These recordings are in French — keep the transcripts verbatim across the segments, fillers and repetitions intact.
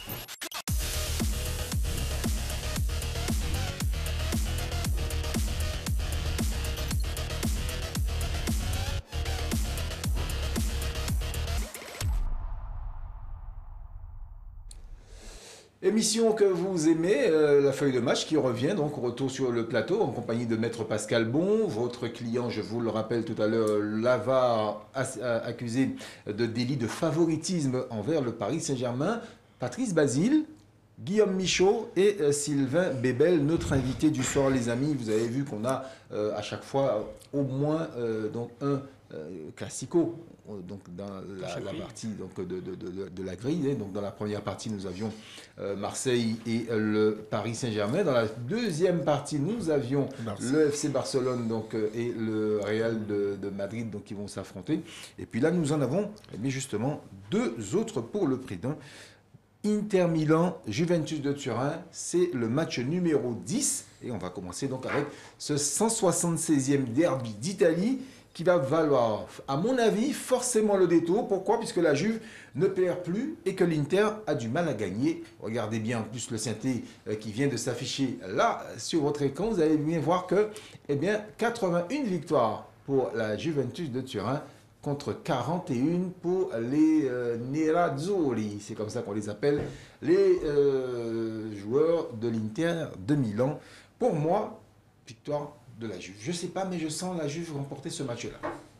Émission que vous aimez, euh, la feuille de match qui revient donc au retour sur le plateau en compagnie de Maître Pascal Bon, votre client, je vous le rappelle tout à l'heure, l'A V A accusé de délit de favoritisme envers le Paris Saint-Germain, Patrice Basile, Guillaume Michaud et euh, Sylvain Bébel, notre invité du soir les amis. Vous avez vu qu'on a euh, à chaque fois euh, au moins euh, donc un euh, classico donc dans la, la partie donc, de, de, de, de la grille. Donc dans la première partie, nous avions euh, Marseille et euh, le Paris Saint-Germain. Dans la deuxième partie, nous avions Marseille. le F C Barcelone donc, euh, et le Real de, de Madrid donc, qui vont s'affronter. Et puis là, nous en avons eh bien, justement deux autres pour le prix d'un. Inter Milan, Juventus de Turin, c'est le match numéro dix. Et on va commencer donc avec ce cent soixante-seizième derby d'Italie qui va valoir, à mon avis, forcément le détour. Pourquoi? Puisque la Juve ne perd plus et que l'Inter a du mal à gagner. Regardez bien en plus le synthé qui vient de s'afficher là sur votre écran. Vous allez bien voir que eh bien, quatre-vingt-une victoires pour la Juventus de Turin contre quarante et un pour les euh, Nerazzurri. C'est comme ça qu'on les appelle, les euh, joueurs de l'Inter de Milan. Pour moi, victoire de la Juve. Je ne sais pas, mais je sens la Juve remporter ce match-là.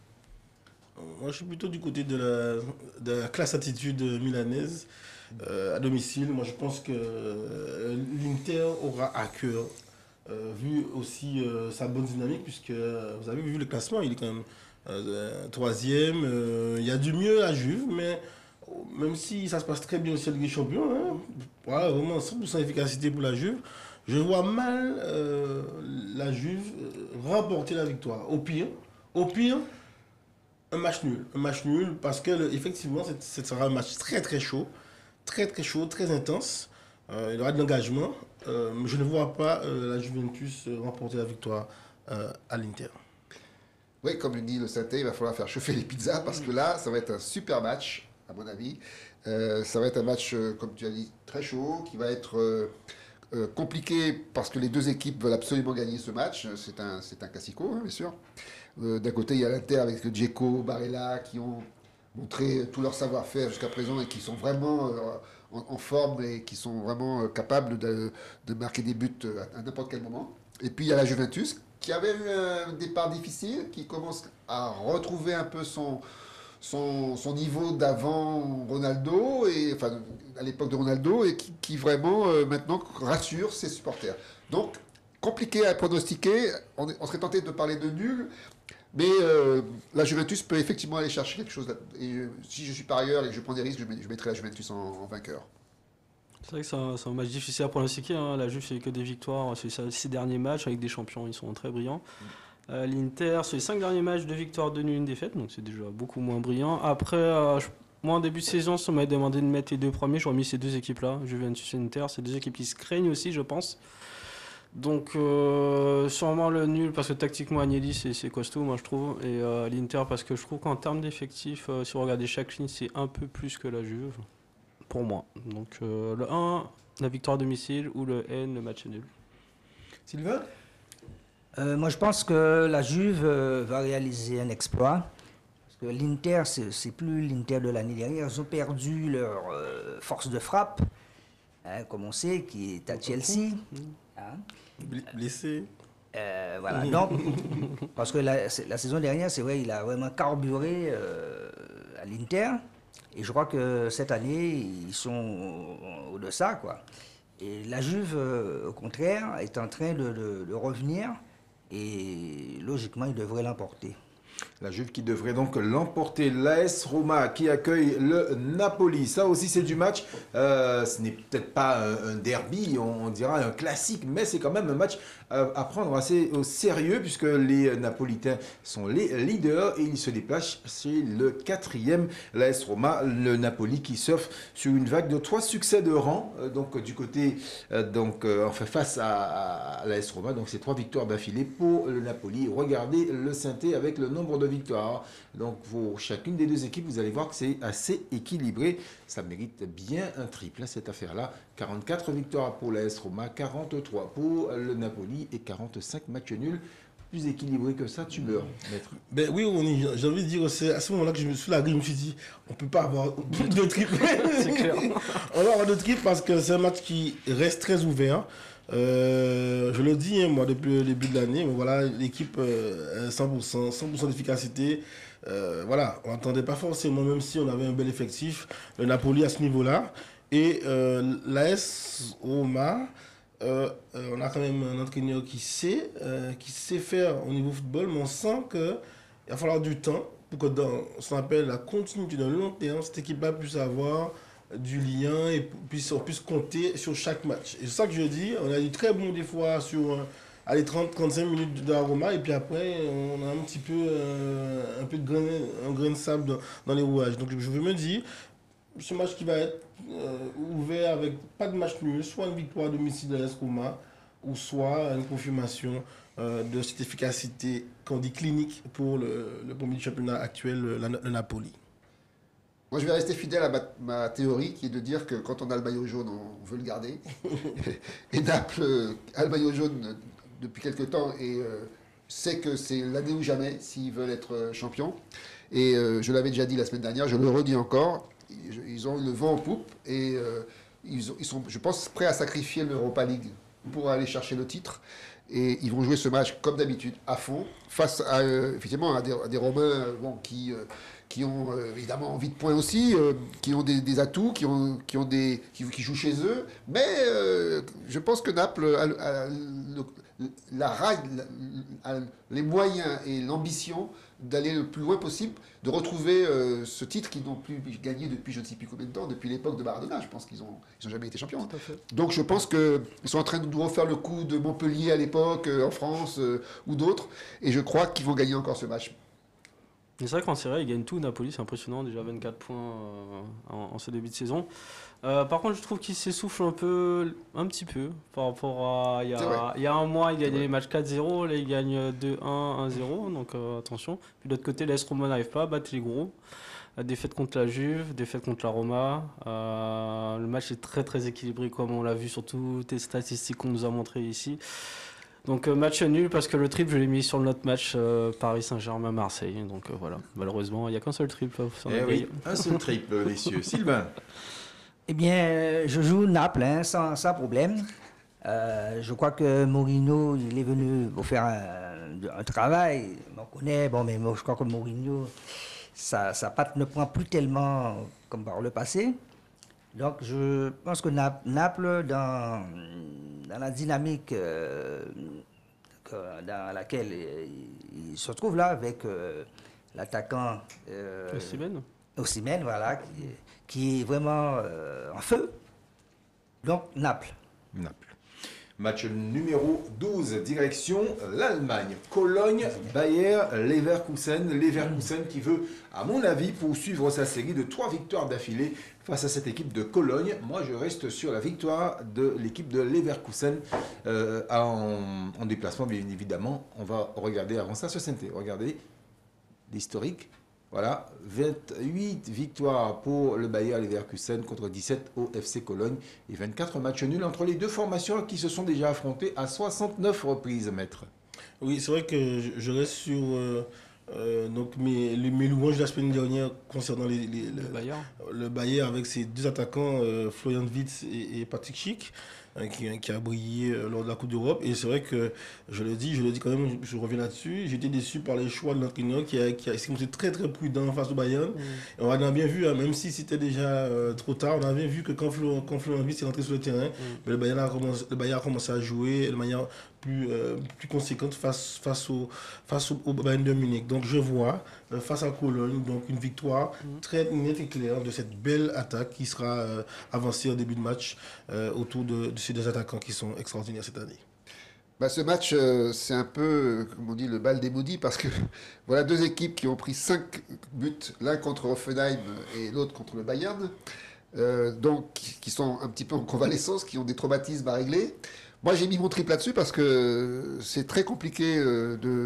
Moi, je suis plutôt du côté de la, de la classe attitude milanaise euh, à domicile. Moi, je pense que euh, l'Inter aura à cœur, euh, vu aussi euh, sa bonne dynamique, puisque euh, vous avez vu le classement, il est quand même euh, troisième. Euh, il y a du mieux à Juve, mais même si ça se passe très bien aussi à Ligue des Champions, hein, voilà, vraiment cent pour cent efficacité pour la Juve. Je vois mal euh, la Juve remporter la victoire. Au pire, au pire, un match nul. Un match nul parce que effectivement, ce sera un match très très chaud, très très chaud, très intense. Euh, il y aura de l'engagement. Euh, mais je ne vois pas euh, la Juventus remporter la victoire euh, à l'Inter. Oui, comme le dit le synthé, il va falloir faire chauffer les pizzas parce que là, ça va être un super match, à mon avis. Euh, ça va être un match, euh, comme tu as dit, très chaud, qui va être euh, euh, compliqué parce que les deux équipes veulent absolument gagner ce match. C'est un, c'est un classico, hein, bien sûr. Euh, D'un côté, il y a l'Inter avec Dzeko, Barella, qui ont montré tout leur savoir-faire jusqu'à présent et qui sont vraiment euh, en, en forme et qui sont vraiment euh, capables de, de marquer des buts à, à n'importe quel moment. Et puis, il y a la Juventus, qui avait eu un départ difficile, qui commence à retrouver un peu son, son, son niveau d'avant Ronaldo, et, enfin à l'époque de Ronaldo, et qui, qui vraiment euh, maintenant rassure ses supporters. Donc, compliqué à pronostiquer, on, on serait tenté de parler de nul, mais euh, la Juventus peut effectivement aller chercher quelque chose. Et euh, si je suis parieur et que je prends des risques, je, met, je mettrai la Juventus en, en vainqueur. C'est vrai que c'est un, un match difficile à pronostiquer. Hein. La Juve, c'est que des victoires sur les six derniers matchs avec des champions. Ils sont très brillants. Mm. Euh, L'Inter, sur les cinq derniers matchs, deux victoires, deux nuls, une défaite. Donc c'est déjà beaucoup moins brillant. Après, euh, je, moi, en début de saison, si on m'avait demandé de mettre les deux premiers, j'aurais mis ces deux équipes-là, Juventus et Inter. C'est deux équipes qui se craignent aussi, je pense. Donc euh, sûrement le nul, parce que tactiquement, Agnelli, c'est costaud, moi, je trouve. Et euh, l'Inter, parce que je trouve qu'en termes d'effectifs, euh, si vous regardez chaque ligne, c'est un peu plus que la Juve. Pour moi. Donc euh, le un, la victoire à domicile, ou le N, le match nul. Sylvain? euh, Moi, je pense que la Juve euh, va réaliser un exploit. Parce que l'Inter, c'est plus l'Inter de l'année dernière. Ils ont perdu leur euh, force de frappe, hein, comme on sait, qui est à Chelsea. Hein. Blessé. Euh, voilà. Donc, parce que la, la saison dernière, c'est vrai, il a vraiment carburé euh, à l'Inter. Et je crois que cette année, ils sont au-deçà, quoi. Et la Juve, euh, au contraire, est en train de, de, de revenir. Et logiquement, ils devraient l'emporter. La Juve qui devrait donc l'emporter. L'A S Roma qui accueille le Napoli. Ça aussi, c'est du match. Euh, ce n'est peut-être pas un, un derby, on, on dira un classique, mais c'est quand même un match euh, à prendre assez au sérieux puisque les Napolitains sont les leaders et ils se déplacent chez le quatrième. L'A S Roma, le Napoli qui surfe sur une vague de trois succès de rang. Euh, donc du côté, euh, donc euh, enfin face à, à l'A S Roma. Donc c'est trois victoires d'affilée pour le Napoli. Regardez le synthé avec le nombre nombre de victoires. Donc pour chacune des deux équipes, vous allez voir que c'est assez équilibré. Ça mérite bien un triple, cette affaire-là. quarante-quatre victoires pour l'A S Roma, quarante-trois pour le Napoli et quarante-cinq matchs nuls. Plus équilibré que ça, tu meurs, maître. Ben oui, j'ai envie de dire, c'est à ce moment-là que je me suis largué, je me suis dit, on ne peut pas avoir de triple. C'est clair. On va avoir de triple parce que c'est un match qui reste très ouvert. Euh, je le dis, hein, moi, depuis le début de l'année, mais voilà, l'équipe euh, cent pour cent, cent pour cent d'efficacité. Euh, voilà, on n'entendait pas forcément, même si on avait un bel effectif, le Napoli à ce niveau-là. Et euh, l'A S Roma, euh, euh, on a quand même un entraîneur qui sait, euh, qui sait faire au niveau football, mais on sent qu'il va falloir du temps pour que dans ce qu'on appelle la continuité d'un long terme, cette équipe-là puisse avoir du lien et puisse, on puisse compter sur chaque match. Et c'est ça que je dis, on a eu très bon des fois sur euh, allez, trente à trente-cinq minutes de la Roma et puis après on a un petit peu, euh, un, peu de grain, un grain de sable dans, dans les rouages. Donc je me dis, ce match qui va être euh, ouvert avec pas de match nul, soit une victoire à domicile de l'A S Roma ou soit une confirmation euh, de cette efficacité qu'on dit clinique pour le, le premier du championnat actuel, le, le Napoli. Moi, je vais rester fidèle à ma, ma théorie qui est de dire que quand on a le maillot jaune, on veut le garder. Et Naples euh, a le maillot jaune depuis quelques temps et euh, sait que c'est l'année ou jamais s'ils veulent être champions. Et euh, je l'avais déjà dit la semaine dernière, je le redis encore, ils, ils ont le vent en poupe et euh, ils, ont, ils sont, je pense, prêts à sacrifier l'Europa League pour aller chercher le titre. Et ils vont jouer ce match, comme d'habitude, à fond, face à, euh, effectivement, à des, à des Romains euh, bon, qui... Euh, qui ont euh, évidemment envie de points aussi, euh, qui ont des, des atouts, qui, ont, qui, ont des, qui, qui jouent chez eux. Mais euh, je pense que Naples a, a, le, la, la, a les moyens et l'ambition d'aller le plus loin possible, de retrouver euh, ce titre qu'ils n'ont plus gagné depuis je ne sais plus combien de temps, depuis l'époque de Maradona. Je pense qu'ils n'ont ils ont jamais été champions. Donc je pense qu'ils sont en train de nous refaire le coup de Montpellier à l'époque, euh, en France, euh, ou d'autres. Et je crois qu'ils vont gagner encore ce match. C'est vrai qu'en Serie A, ils gagnent tout. Napoli, c'est impressionnant. Déjà vingt-quatre points euh, en, en ce début de saison. Euh, par contre, je trouve qu'il s'essouffle un peu, un petit peu par rapport à il y a, il y a un mois, il gagnait les matchs quatre zéro. Là, il gagne deux un, un zéro. Donc euh, attention. Puis de l'autre côté, l'A S Roma n'arrive pas à battre les gros. La défaite contre la Juve, défaite contre la Roma. Euh, le match est très très équilibré, comme on l'a vu sur toutes les statistiques qu'on nous a montrées ici. Donc euh, match nul parce que le triple je l'ai mis sur le notre match euh, Paris Saint-Germain-Marseille. Donc euh, voilà, malheureusement il n'y a qu'un seul triple. Eh oui, un seul triple, messieurs. Sylvain. Eh bien, je joue Naples hein, sans, sans problème. Euh, je crois que Mourinho, il est venu pour faire un, un travail. On connaît, bon, mais moi, je crois que Mourinho, sa, sa patte ne prend plus tellement comme par le passé. Donc, je pense que Naples, dans, dans la dynamique euh, dans laquelle il, il se trouve là, avec euh, l'attaquant euh, Osimhen, Osimhen, voilà, qui, qui est vraiment euh, en feu. Donc, Naples. Naples. Match numéro douze, direction l'Allemagne. Cologne, Bayer, Leverkusen. Leverkusen qui veut, à mon avis, poursuivre sa série de trois victoires d'affilée face à cette équipe de Cologne. Moi, je reste sur la victoire de l'équipe de Leverkusen euh, en, en déplacement, bien évidemment. On va regarder avant ça ce C N T. Regardez l'historique. Voilà, vingt-huit victoires pour le Bayer Leverkusen contre dix-sept au F C Cologne et vingt-quatre matchs nuls entre les deux formations qui se sont déjà affrontées à soixante-neuf reprises, maître. Oui, c'est vrai que je reste sur euh, euh, donc mes, les, mes louanges de la semaine dernière concernant les, les, le, Bayer. le Bayer avec ses deux attaquants, euh, Florian Wirtz et, et Patrick Schick. Qui, qui a brillé lors de la Coupe d'Europe. Et c'est vrai que, je le dis, je le dis quand même, je, je reviens là-dessus, j'étais déçu par les choix de l'entraîneur qui a, qui a été très très prudent face au Bayern. Mmh. Et on a bien vu, hein, même si c'était déjà euh, trop tard, on a bien vu que quand Florian Wirtz est rentré sur le terrain, mmh. le, Bayern a commencé, le Bayern a commencé à jouer de manière plus, euh, plus conséquente face, face, au, face au, au Bayern de Munich. Donc je vois, euh, face à Cologne, donc une victoire mmh. très nette et claire de cette belle attaque qui sera euh, avancée au début de match euh, autour de, de ces deux attaquants qui sont extraordinaires cette année. Bah, ce match, euh, c'est un peu, comme on dit, le bal des maudits, parce que voilà deux équipes qui ont pris cinq buts, l'un contre Hoffenheim et l'autre contre le Bayern, euh, donc qui sont un petit peu en convalescence, qui ont des traumatismes à régler. Moi, j'ai mis mon triple là-dessus parce que c'est très compliqué euh, de,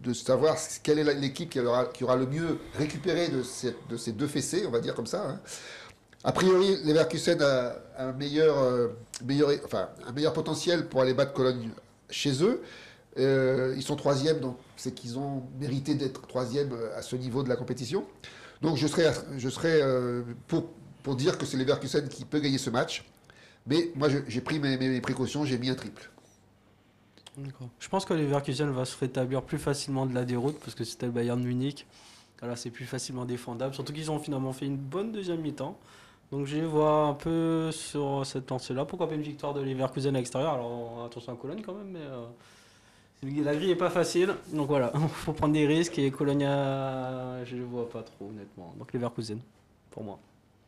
de savoir quelle est l'équipe qui aura, qui aura le mieux récupéré de ces, de ces deux fessées, on va dire comme ça. Hein. A priori, Leverkusen a un meilleur, euh, meilleur, enfin, un meilleur potentiel pour aller battre Cologne chez eux. Euh, ils sont troisième, donc c'est qu'ils ont mérité d'être troisième à ce niveau de la compétition. Donc je serais, je serais euh, pour, pour dire que c'est Leverkusen qui peut gagner ce match. Mais moi, j'ai pris mes, mes, mes précautions, j'ai mis un triple. Je pense que Leverkusen va se rétablir plus facilement de la déroute parce que c'était le Bayern de Munich. Là, c'est plus facilement défendable. Surtout qu'ils ont finalement fait une bonne deuxième mi-temps. Donc, je les vois un peu sur cette lancée-là. Pourquoi pas une victoire de Leverkusen à l'extérieur? Alors, attention à Cologne quand même, mais euh, la grille n'est pas facile. Donc voilà, il faut prendre des risques. Et Cologne, a... je ne le vois pas trop, honnêtement. Donc, Leverkusen, pour moi.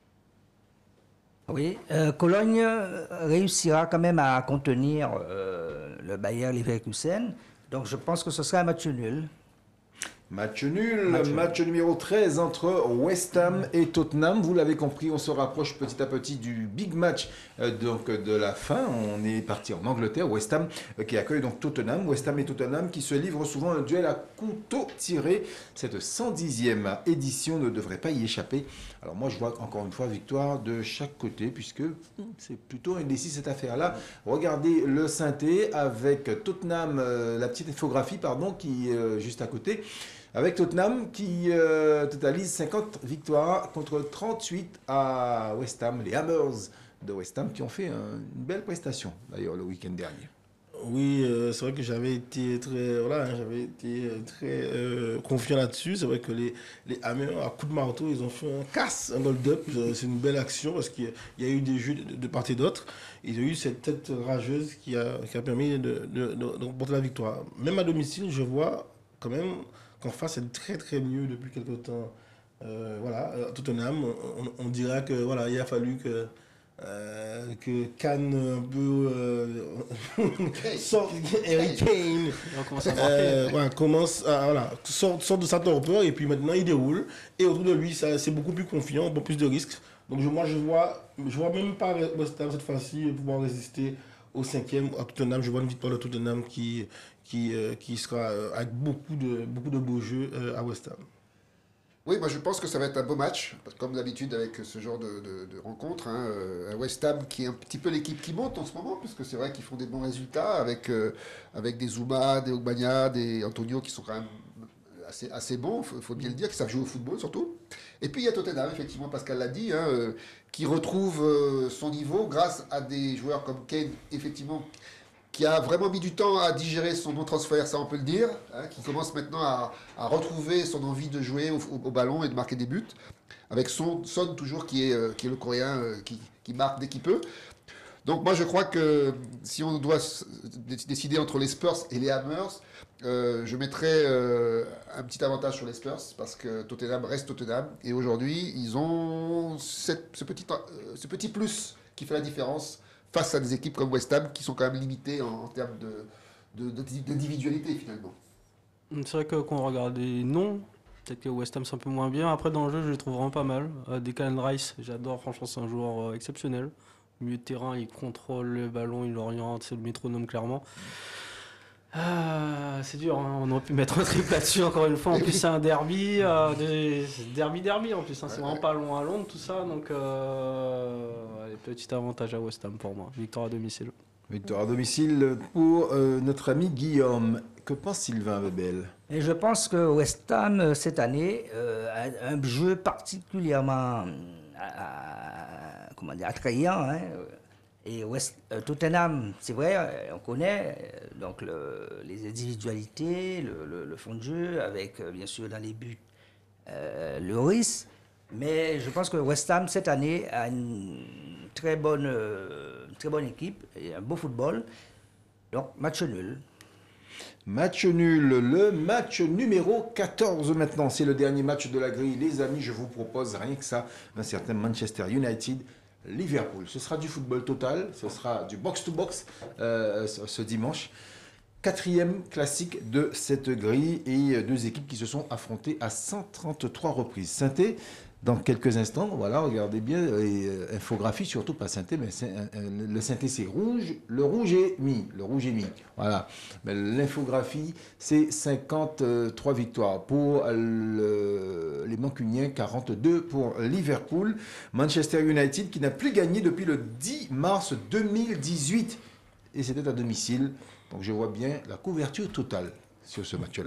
Oui, euh, Cologne réussira quand même à contenir euh, le Bayer Leverkusen. Donc je pense que ce sera un match nul. Match nul, match, match numéro treize entre West Ham et Tottenham. Vous l'avez compris, on se rapproche petit à petit du big match euh, donc de la fin. On est parti en Angleterre, West Ham euh, qui accueille donc Tottenham. West Ham et Tottenham qui se livrent souvent un duel à couteau tiré. Cette cent dixième édition ne devrait pas y échapper. Alors moi je vois encore une fois victoire de chaque côté puisque c'est plutôt indécis cette affaire-là. Regardez le synthé avec Tottenham, euh, la petite infographie pardon qui est euh, juste à côté. Avec Tottenham qui euh, totalise cinquante victoires contre trente-huit à West Ham, les Hammers de West Ham qui ont fait un, une belle prestation d'ailleurs le week-end dernier. Oui, euh, c'est vrai que j'avais été très, voilà, j'avais été très euh, confiant là-dessus. C'est vrai que les, les Hammers, à coup de marteau, ils ont fait un casse, un hold-up. C'est une belle action parce qu'il y a eu des jeux de, de part et d'autre. Ils ont eu cette tête rageuse qui a, qui a permis de, de, de, de remporter la victoire. Même à domicile, je vois quand même qu'en face, c'est très très mieux depuis quelque temps. Euh, voilà, Tottenham, on, on dirait que voilà, il a fallu que Euh, que Kane un peu euh, sort, Harry Kane euh, voilà, commence à, voilà, sort, sort de sa torpeur et puis maintenant il déroule et autour de lui c'est beaucoup plus confiant, beaucoup plus de risques. Donc je, moi je vois je vois même pas West Ham cette fois-ci pouvoir résister au cinquième à Tottenham. Je vois une victoire de Tottenham qui, qui, euh, qui sera euh, avec beaucoup de, beaucoup de beaux jeux euh, à West Ham. Oui, moi je pense que ça va être un beau match, comme d'habitude avec ce genre de, de, de rencontre. Hein, un West Ham qui est un petit peu l'équipe qui monte en ce moment, puisque c'est vrai qu'ils font des bons résultats avec, euh, avec des Zouma, des Ogbania, des Antonio qui sont quand même assez, assez bons, il faut, faut bien le dire, qui savent jouer au football surtout. Et puis il y a Tottenham, effectivement, Pascal l'a dit, hein, euh, qui retrouve euh, son niveau grâce à des joueurs comme Kane, effectivement, qui a vraiment mis du temps à digérer son non-transfert, ça on peut le dire, hein, qui commence maintenant à, à retrouver son envie de jouer au, au, au ballon et de marquer des buts, avec Son, Son toujours qui est, euh, qui est le Coréen euh, qui, qui marque dès qu'il peut. Donc moi je crois que si on doit décider entre les Spurs et les Hammers, euh, je mettrais euh, un petit avantage sur les Spurs, parce que Tottenham reste Tottenham, et aujourd'hui ils ont cette, ce, petit, euh, ce petit plus qui fait la différence face à des équipes comme West Ham qui sont quand même limitées en, en termes de, de, de, d'individualité finalement. C'est vrai que quand on regarde les noms, peut-être que West Ham c'est un peu moins bien. Après dans le jeu je les trouve vraiment pas mal. Euh, Declan Rice, j'adore, franchement c'est un joueur euh, exceptionnel. Au milieu de terrain, il contrôle le ballon, il l'oriente, c'est le métronome clairement. Ah, c'est dur, hein. On aurait pu mettre un triple là-dessus encore une fois. En plus, c'est un derby, euh, des... derby, derby en plus. Hein. C'est ouais, vraiment ouais. Pas loin à Londres, tout ça. Donc, euh... allez, petit avantage à West Ham pour moi. Victoire à domicile. Victoire à domicile pour euh, notre ami Guillaume. Que pense Sylvain Webel? Et je pense que West Ham, cette année, euh, a un jeu particulièrement euh, comment dire, attrayant. Hein. Et West, euh, Tottenham, c'est vrai, on connaît euh, donc le, les individualités, le, le, le fond de jeu, avec euh, bien sûr dans les buts euh, le risque. Mais je pense que West Ham, cette année, a une très bonne, euh, une très bonne équipe et un beau football. Donc, match nul. Match nul, le match numéro quatorze maintenant. C'est le dernier match de la grille. Les amis, je vous propose rien que ça, un certain Manchester United. Liverpool, ce sera du football total, ce sera du box-to-box euh, ce, ce dimanche. Quatrième classique de cette grille et deux équipes qui se sont affrontées à cent trente-trois reprises. Synthé, dans quelques instants. Voilà, regardez bien, et, euh, infographie surtout, pas synthé, mais c'est- euh, le synthé c'est rouge, le rouge est mis, le rouge est mis. Voilà, mais l'infographie c'est cinquante-trois victoires pour le- les Mancuniens, quarante-deux pour Liverpool. Manchester United qui n'a plus gagné depuis le dix mars deux mille dix-huit et c'était à domicile. Donc je vois bien la couverture totale sur ce match-là.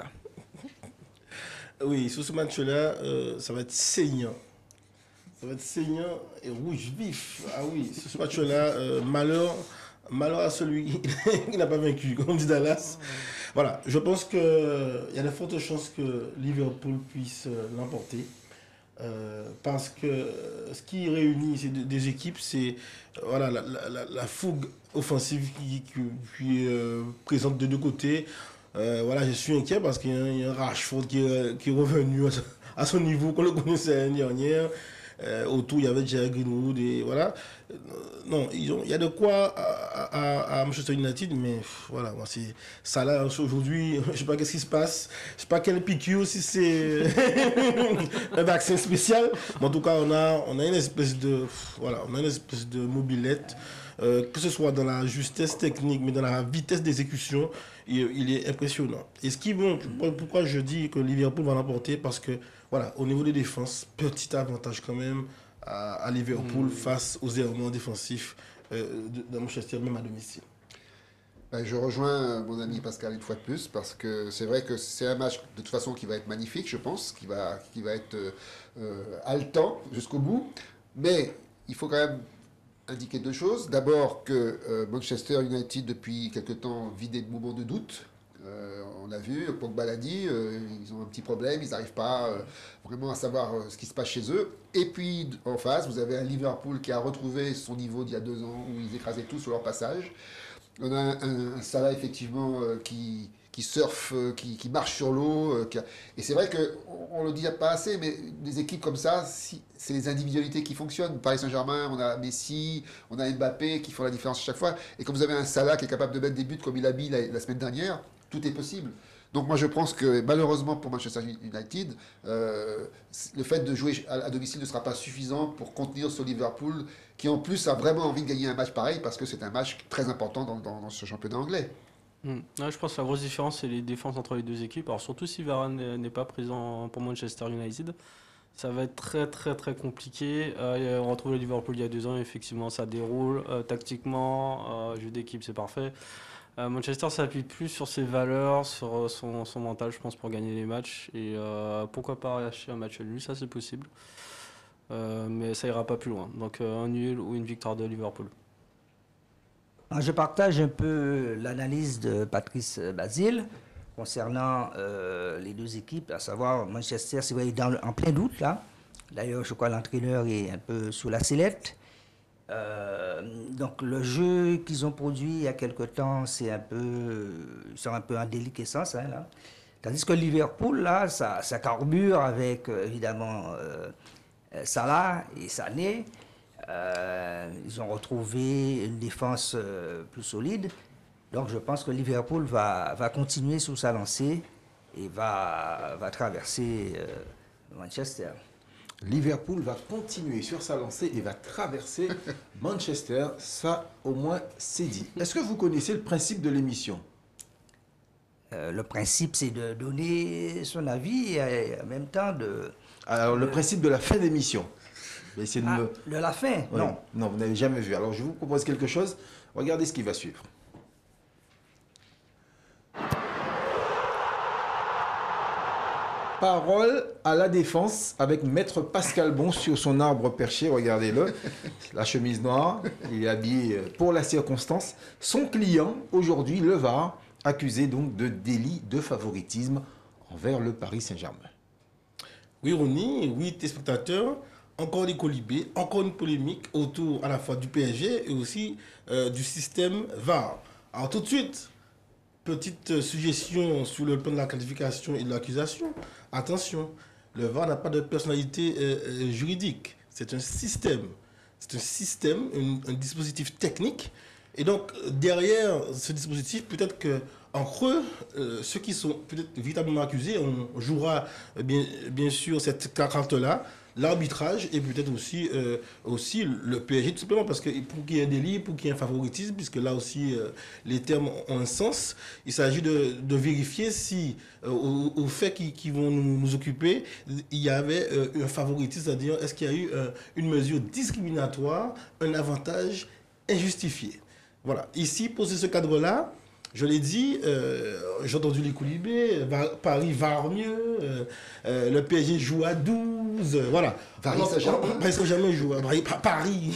Oui, sur ce match-là, euh, ça va être saignant. Ça va être saignant et rouge vif. Ah oui, sur ce match-là, euh, malheur, malheur à celui qui n'a pas vaincu, comme dit Dallas. Voilà, je pense qu'il y a de fortes chances que Liverpool puisse euh, l'emporter. Euh, parce que euh, ce qui réunit ces deux, des équipes, c'est euh, voilà, la, la, la, la fougue offensive qui, qui, qui est euh, présente de deux côtés. Euh, voilà, je suis inquiet parce qu'il y a un, il y a un Rashford qui est, qui est revenu à son niveau qu'on le connaissait l'année dernière. Euh, autour, il y avait Jared Greenwood et voilà. Euh, non, ils ont, il y a de quoi à, à, à Manchester United, mais pff, voilà, moi c'est ça là aujourd'hui. Je sais pas qu'est-ce qui se passe. Je sais pas quel piqûre, si c'est un vaccin spécial. Mais en tout cas, on a, on a une espèce de, pff, voilà, on a une espèce de mobilette. Euh, que ce soit dans la justesse technique, mais dans la vitesse d'exécution, il, il est impressionnant. Et ce qui bon, pourquoi je dis que Liverpool va l'emporter, parce que voilà, au niveau des défenses, petit avantage quand même à, à Liverpool mmh. face aux errements défensifs euh, de, de Manchester, même à domicile. Ben, je rejoins mon ami Pascal une fois de plus, parce que c'est vrai que c'est un match de toute façon qui va être magnifique, je pense, qui va, qui va être euh, haletant jusqu'au bout. Mais il faut quand même indiquer deux choses. D'abord que euh, Manchester United, depuis quelque temps, vit des moments de doute. Euh, on l'a vu, Pogba l'a dit, euh, ils ont un petit problème, ils n'arrivent pas euh, vraiment à savoir euh, ce qui se passe chez eux. Et puis en face, vous avez un Liverpool qui a retrouvé son niveau d'il y a deux ans, où ils écrasaient tout sur leur passage. On a un, un Salah effectivement euh, qui, qui surfe, euh, qui, qui marche sur l'eau. Euh, qui a... Et c'est vrai qu'on ne le dit pas assez, mais des équipes comme ça, si, c'est les individualités qui fonctionnent. Paris Saint-Germain, on a Messi, on a Mbappé qui font la différence à chaque fois. Et comme vous avez un Salah qui est capable de mettre des buts comme il a mis la, la semaine dernière, tout est possible. Donc moi je pense que malheureusement pour Manchester United, euh, le fait de jouer à, à domicile ne sera pas suffisant pour contenir ce Liverpool qui en plus a vraiment envie de gagner un match pareil parce que c'est un match très important dans, dans, dans ce championnat anglais. Mmh. Ouais, je pense que la grosse différence c'est les défenses entre les deux équipes. Alors surtout si Varane n'est pas présent pour Manchester United, ça va être très très très compliqué. Euh, on retrouve le Liverpool il y a deux ans, effectivement ça déroule. Euh, tactiquement, euh, jeu d'équipe c'est parfait. Euh, Manchester s'appuie plus sur ses valeurs, sur son, son mental, je pense, pour gagner les matchs. Et euh, pourquoi pas lâcher un match nul, ça c'est possible. Euh, mais ça ira pas plus loin. Donc euh, un nul ou une victoire de Liverpool. Je partage un peu l'analyse de Patrice Basile concernant euh, les deux équipes, à savoir Manchester, c'est vrai, dans le, en plein doute là. D'ailleurs, je crois que l'entraîneur est un peu sous la sellette. Euh, donc le jeu qu'ils ont produit il y a quelque temps, c'est un peu, ils sont un peu en déliquescence, hein, là. Tandis que Liverpool, là, ça, ça carbure avec euh, évidemment euh, Salah et Sané. Euh, ils ont retrouvé une défense euh, plus solide. Donc je pense que Liverpool va, va continuer sur sa lancée et va, va traverser euh, Manchester. Liverpool va continuer sur sa lancée et va traverser Manchester. Ça, au moins, c'est dit. Est-ce que vous connaissez le principe de l'émission ? euh, Le principe, c'est de donner son avis et en même temps de... Alors, le de... principe de la fin d'émission. De, ah, me... de la fin, ouais. Non. Non, vous n'avez jamais vu. Alors, je vous propose quelque chose. Regardez ce qui va suivre. Parole à la défense avec Maître Pascal Bon sur son arbre perché, regardez-le, la chemise noire, il est habillé pour la circonstance. Son client, aujourd'hui, le V A R, accusé donc de délit de favoritisme envers le Paris Saint-Germain. Oui, Ronnie, oui, téléspectateurs, encore des colibés, encore une polémique autour à la fois du P S G et aussi euh, du système V A R. Alors tout de suite, petite suggestion sur le plan de la qualification et de l'accusation. Attention, le V A R n'a pas de personnalité euh, juridique. C'est un système. C'est un système, un, un dispositif technique. Et donc, derrière ce dispositif, peut-être qu'en creux, euh, ceux qui sont peut-être véritablement accusés, on jouera bien, bien sûr cette carte-là. l'arbitrage et peut-être aussi, euh, aussi le P S G tout simplement parce que pour qu'il y ait un délit, pour qu'il y ait un favoritisme, puisque là aussi euh, les termes ont un sens, il s'agit de, de vérifier si euh, au, au fait qui, qui vont nous, nous occuper, il y avait euh, un favoritisme, c'est-à-dire est-ce qu'il y a eu euh, une mesure discriminatoire, un avantage injustifié. Voilà, ici pour ce cadre-là, je l'ai dit, euh, j'ai entendu les Koulibé, Paris va mieux, euh, euh, le P S G joue à douze, euh, voilà. Paris Saint-Germain. Paris Saint-Germain joue à Paris. Paris.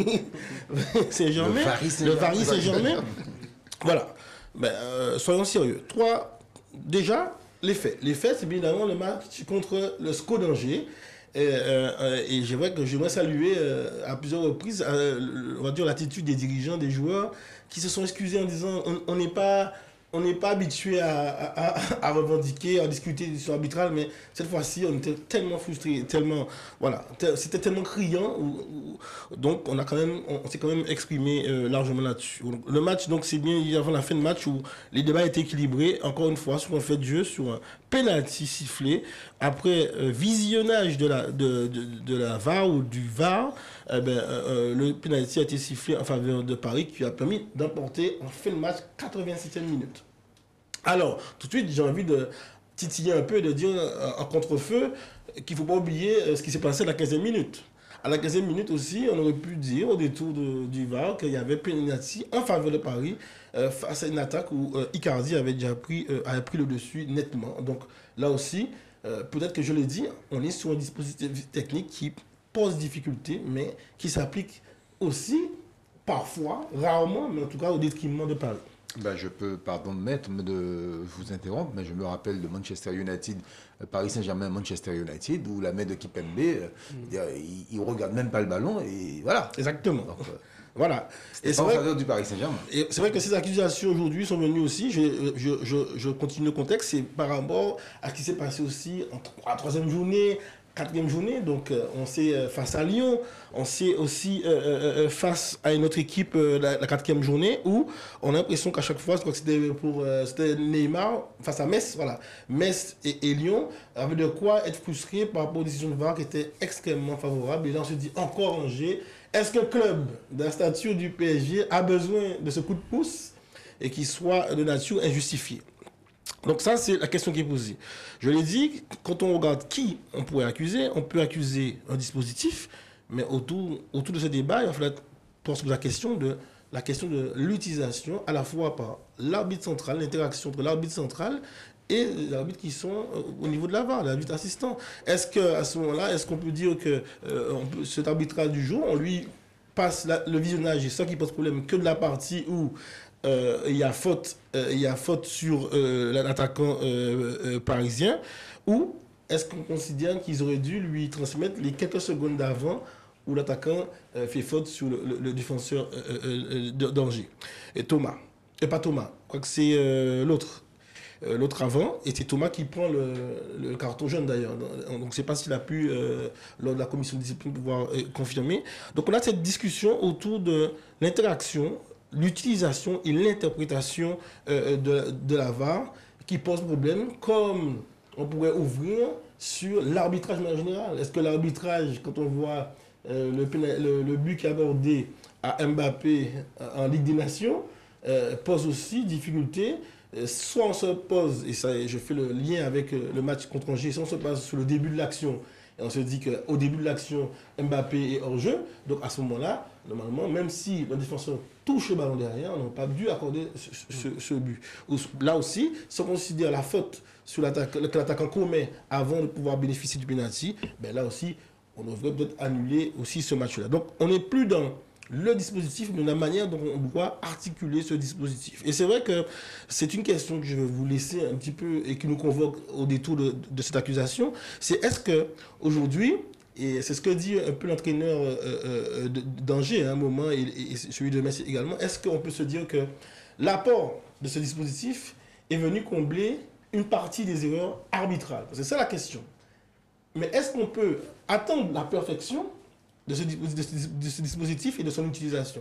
Saint-Germain. Le Paris Saint-Germain. Le Paris Saint-Germain. Voilà. Ben, euh, soyons sérieux. Trois, déjà, les faits. Les faits, c'est bien évidemment le match contre le SCO d'Angers. Et, euh, et j'aimerais que j'aimerais saluer euh, à plusieurs reprises euh, on va dire l'attitude des dirigeants, des joueurs qui se sont excusés en disant on n'est pas on n'est pas habitué à, à, à revendiquer, à discuter du sur arbitral, mais cette fois-ci on était tellement frustrés, tellement voilà, c'était tellement criant, ou, ou, donc on a quand même on, on s'est quand même exprimé euh, largement là-dessus. Le match donc c'est bien avant la fin de match où les débats étaient équilibrés, encore une fois sur un fait de jeu, sur un penalty sifflé après euh, visionnage de la de, de, de la V A R ou du V A R. Eh ben, euh, le penalty a été sifflé en faveur de Paris qui a permis d'emporter en fin de match quatre-vingt-septième minute. Alors, tout de suite, j'ai envie de titiller un peu et de dire euh, en contre-feu qu'il ne faut pas oublier euh, ce qui s'est passé à la quinzième minute. À la quinzième minute aussi, on aurait pu dire au détour de, du V A R qu'il y avait penalty en faveur de Paris euh, face à une attaque où euh, Icardi avait déjà pris, euh, avait pris le dessus nettement. Donc là aussi, euh, peut-être que je l'ai dit, on est sur un dispositif technique qui pose difficulté, mais qui s'applique aussi, parfois, rarement, mais en tout cas au détriment de Paris. Ben, je peux, pardon de mettre, de vous interrompre, mais je me rappelle de Manchester United, Paris Saint-Germain, Manchester United, où la main de Kipembe, mm. il ne regarde même pas le ballon, et voilà. Exactement. Donc, euh, voilà. Et c'est en faveur du Paris Saint-Germain. Et c'est vrai que ces accusations aujourd'hui sont venues aussi, je, je, je, je continue le contexte, c'est par rapport à ce qui s'est passé aussi en la troisième journée, quatrième journée, donc euh, on sait euh, face à Lyon, on sait aussi euh, euh, face à une autre équipe euh, la, la quatrième journée où on a l'impression qu'à chaque fois, je crois que c'était pour euh, c'était Neymar face à Metz, voilà, Metz et, et Lyon avaient de quoi être frustrés par rapport aux décisions de V A R qui étaient extrêmement favorables. Et là on se dit encore Angers, est-ce qu'un club de la stature du P S G a besoin de ce coup de pouce et qui soit de nature injustifiée? Donc ça, c'est la question qui est posée. Je l'ai dit, quand on regarde qui on pourrait accuser, on peut accuser un dispositif, mais autour, autour de ce débat, il va falloir poser la question de la question de l'utilisation à la fois par l'arbitre central, l'interaction entre l'arbitre central et les arbitres qui sont au niveau de la V A R, l'arbitre assistant. Est-ce qu'à ce moment-là, est-ce qu'on peut dire que euh, on peut, cet arbitrage du jour, on lui passe la, le visionnage et ça qui pose problème que de la partie où Euh, il y a faute, euh, il y a faute sur euh, l'attaquant euh, euh, parisien, ou est-ce qu'on considère qu'ils auraient dû lui transmettre les quelques secondes d'avant où l'attaquant euh, fait faute sur le, le, le défenseur euh, euh, d'Angers, et Thomas, et pas Thomas, je crois que c'est euh, l'autre. Euh, l'autre avant, et c'est Thomas qui prend le, le carton jaune d'ailleurs. Donc je ne sais pas s'il a pu, euh, lors de la commission de discipline, pouvoir euh, confirmer. Donc on a cette discussion autour de l'interaction, l'utilisation et l'interprétation euh, de, de la V A R qui pose problème, comme on pourrait ouvrir sur l'arbitrage en général. Est-ce que l'arbitrage, quand on voit euh, le, le, le but qui est accordé à Mbappé en Ligue des Nations, euh, pose aussi difficulté? Soit on se pose, et ça, je fais le lien avec le match contre Angers, soit on se passe sur le début de l'action, et on se dit qu'au début de l'action, Mbappé est hors jeu. Donc à ce moment-là, normalement, même si le défenseur touche le ballon derrière, on n'a pas dû accorder ce, ce, ce but. Là aussi, si on considère la faute sur l'attaque, que l'attaquant commet avant de pouvoir bénéficier du penalty, ben là aussi, on devrait peut-être annuler aussi ce match-là. Donc on n'est plus dans le dispositif, mais la manière dont on doit articuler ce dispositif. Et c'est vrai que c'est une question que je vais vous laisser un petit peu et qui nous convoque au détour de, de cette accusation. C'est est-ce qu'aujourd'hui, et c'est ce que dit un peu l'entraîneur euh, euh, d'Angers à un moment et, et celui de Metz également, est-ce qu'on peut se dire que l'apport de ce dispositif est venu combler une partie des erreurs arbitrales? C'est ça la question. Mais est-ce qu'on peut attendre la perfection de ce, de, ce, de ce dispositif et de son utilisation?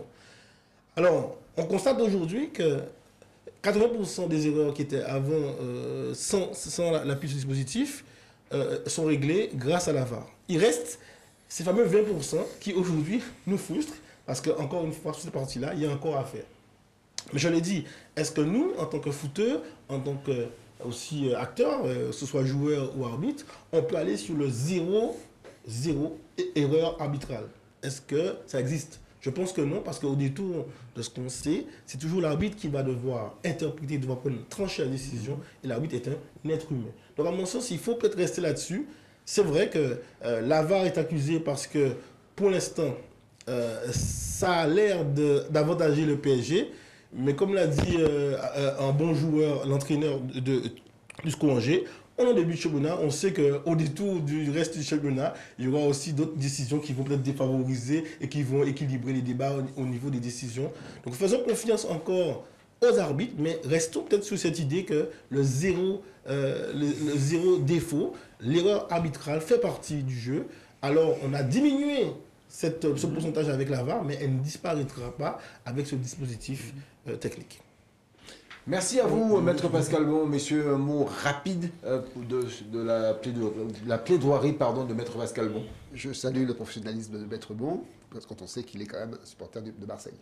Alors, on constate aujourd'hui que quatre-vingts pour cent des erreurs qui étaient avant euh, sans, sans l'appui de ce dispositif euh, sont réglées grâce à la V A R. Il reste ces fameux vingt pour cent qui aujourd'hui nous frustrent, parce qu'encore une fois, sur cette partie-là, il y a encore à faire. Mais je l'ai dit, est-ce que nous, en tant que footeurs, en tant que aussi euh, acteurs, euh, que ce soit joueur ou arbitre, on peut aller sur le zéro, zéro erreur arbitrale? Est-ce que ça existe? Je pense que non, parce qu'au détour de ce qu'on sait, c'est toujours l'arbitre qui va devoir interpréter, devoir prendre, trancher la décision, et l'arbitre est un être humain. Donc à mon sens, il faut peut-être rester là-dessus. C'est vrai que euh, la V A R est accusée parce que, pour l'instant, euh, ça a l'air d'avantager le P S G, mais comme l'a dit euh, un bon joueur, l'entraîneur de, de, du S C O Angers, on est en début de championnat, on sait qu'au détour du reste du championnat, il y aura aussi d'autres décisions qui vont peut-être défavoriser et qui vont équilibrer les débats au, au niveau des décisions. Donc faisons confiance encore aux arbitres, mais restons peut-être sur cette idée que le zéro, euh, le, le zéro défaut, l'erreur arbitrale fait partie du jeu. Alors on a diminué cette, ce pourcentage avec la V A R, mais elle ne disparaîtra pas avec ce dispositif euh, technique. Merci à vous, Maître Pascal Bon. Messieurs, un mot rapide euh, de, de, la plaidoirie, de la plaidoirie pardon, de Maître Pascal Bon. Je salue le professionnalisme de Maître Bon, parce quand on sait qu'il est quand même supporter de, de Marseille.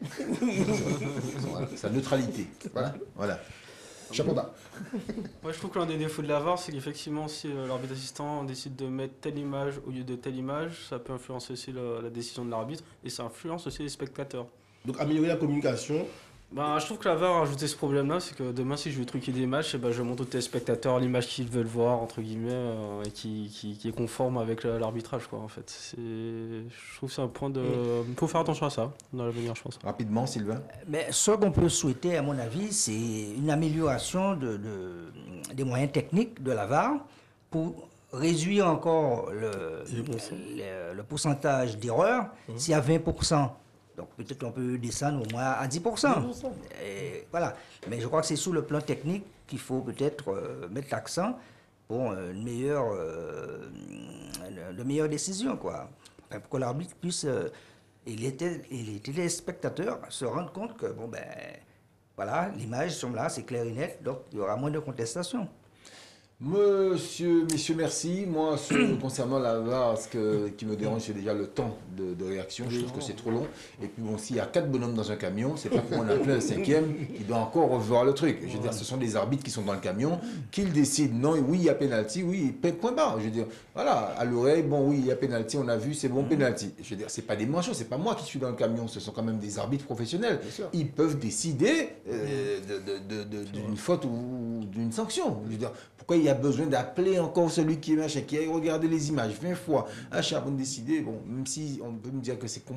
Voilà, sa neutralité. Voilà. Voilà. Chapeau bas. Moi, je trouve que l'un des défauts de la V A R, c'est qu'effectivement, si euh, l'arbitre assistant décide de mettre telle image au lieu de telle image, ça peut influencer aussi la, la décision de l'arbitre et ça influence aussi les spectateurs. Donc améliorer la communication. Bah, je trouve que la V A R a rajouté ce problème-là, c'est que demain, si je veux truquer des matchs, eh ben, je montre aux téléspectateurs l'image qu'ils veulent voir, entre guillemets, euh, et qui, qui, qui est conforme avec l'arbitrage, quoi, en fait. Je trouve que c'est un point de... Il faut faire attention à ça, dans l'avenir, je pense. Rapidement, Sylvain. Mais ce qu'on peut souhaiter, à mon avis, c'est une amélioration de, de, des moyens techniques de la V A R pour réduire encore le, le, le pourcentage d'erreurs. Mmh. S'il y a vingt pour cent, donc peut-être qu'on peut descendre au moins à dix pour cent. Et voilà. Mais je crois que c'est sur le plan technique qu'il faut peut-être euh, mettre l'accent pour euh, une meilleure, euh, de meilleures décisions, quoi. Enfin, pour que l'arbitre puisse, euh, et, les tél- et les téléspectateurs se rendent compte que, bon, ben, voilà, l'image sont là, c'est clair et net, donc il y aura moins de contestation. Monsieur, messieurs, merci. Moi, ce, concernant la V A R, ce que, qui me dérange, c'est déjà le temps de, de réaction. Je trouve que c'est trop long. Et puis bon, s'il y a quatre bonhommes dans un camion, c'est pas pour en appeler un cinquième qui doit encore revoir le truc. Je veux dire, ce sont des arbitres qui sont dans le camion, qu'ils décident, non, oui, il y a pénalty, oui, point barre. Je veux dire, voilà, à l'oreille, bon, oui, il y a pénalty, on a vu, c'est bon, pénalty. Je veux dire, c'est pas des manchots, c'est pas moi qui suis dans le camion, ce sont quand même des arbitres professionnels. Ils peuvent décider euh, d'une de, de, de, faute ou d'une sanction. Je veux dire, pourquoi il y a besoin d'appeler encore celui qui est machin, qui a regardé les images vingt fois, à chaque fois de décider, bon, même si on peut me dire que c'est con,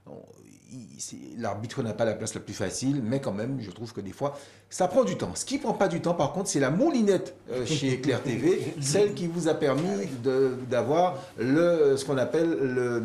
l'arbitre n'a pas la place la plus facile, mais quand même, je trouve que des fois, ça prend du temps. Ce qui ne prend pas du temps, par contre, c'est la moulinette euh, chez Claire T V, celle qui vous a permis d'avoir le ce qu'on appelle le...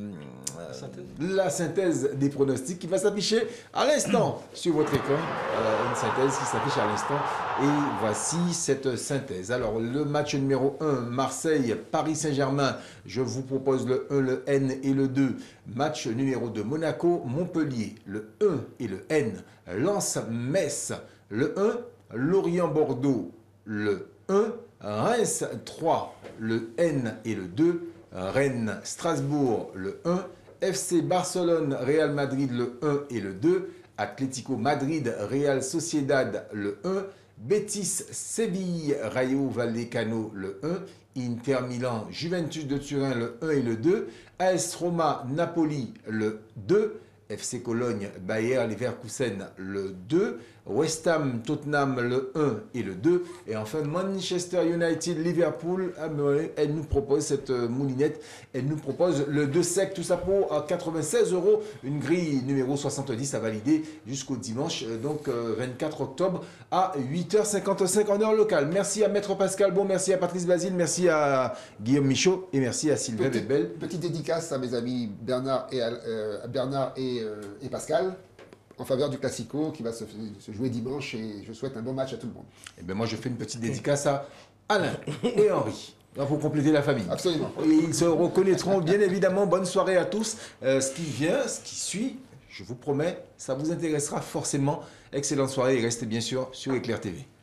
la synthèse des pronostics qui va s'afficher à l'instant sur votre écran. Euh, une synthèse qui s'affiche à l'instant. Et voici cette synthèse. Alors, le match numéro un, Marseille, Paris Saint-Germain. Je vous propose le un, le N et le deux. Match numéro deux, Monaco, Montpellier. Le un et le N. Lens, Metz. Le un, Lorient, Bordeaux. Le un. Reims, trois. Le N et le deux. Rennes, Strasbourg. Le un. F C Barcelone, Real Madrid, le un et le deux. Atlético Madrid, Real Sociedad, le un. Betis, Séville, Rayo Vallecano, le un. Inter Milan, Juventus de Turin, le un et le deux. A S Roma, Napoli, le deux. F C Cologne, Bayer Leverkusen, le deux. West Ham, Tottenham, le un et le deux. Et enfin, Manchester United, Liverpool, elle nous propose cette moulinette. Elle nous propose le deux sec, tout ça pour quatre-vingt-seize euros. Une grille numéro soixante-dix à valider jusqu'au dimanche, donc vingt-quatre octobre à huit heures cinquante-cinq en heure locale. Merci à Maître Pascal Bon, merci à Patrice Basile, merci à Guillaume Michaud et merci à Sylvain Petit, Bebel. Petite dédicace à mes amis Bernard et, euh, Bernard et, euh, et Pascal, en faveur du Classico qui va se, se jouer dimanche, et je souhaite un bon match à tout le monde. Et bien moi je fais une petite dédicace à Alain et Henri. Pour compléter la famille. Absolument. Et ils se reconnaîtront bien évidemment. Bonne soirée à tous. Euh, ce qui vient, ce qui suit, je vous promets, ça vous intéressera forcément. Excellente soirée et restez bien sûr sur Éclair T V.